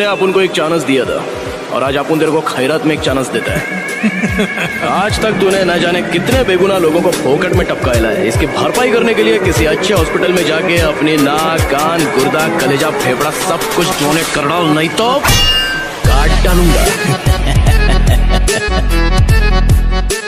अपन को एक चांस दिया था और आज अपन तेरे को खैरात में एक चांस देता है। आज तक तूने न जाने कितने बेगुनाह लोगों को फोकट में टपकाया है। इसकी भरपाई करने के लिए किसी अच्छे हॉस्पिटल में जाके अपनी नाक, कान, गुर्दा, कलेजा, फेफड़ा सब कुछ डोनेट कर डाल, नहीं तो काट डालूंगा।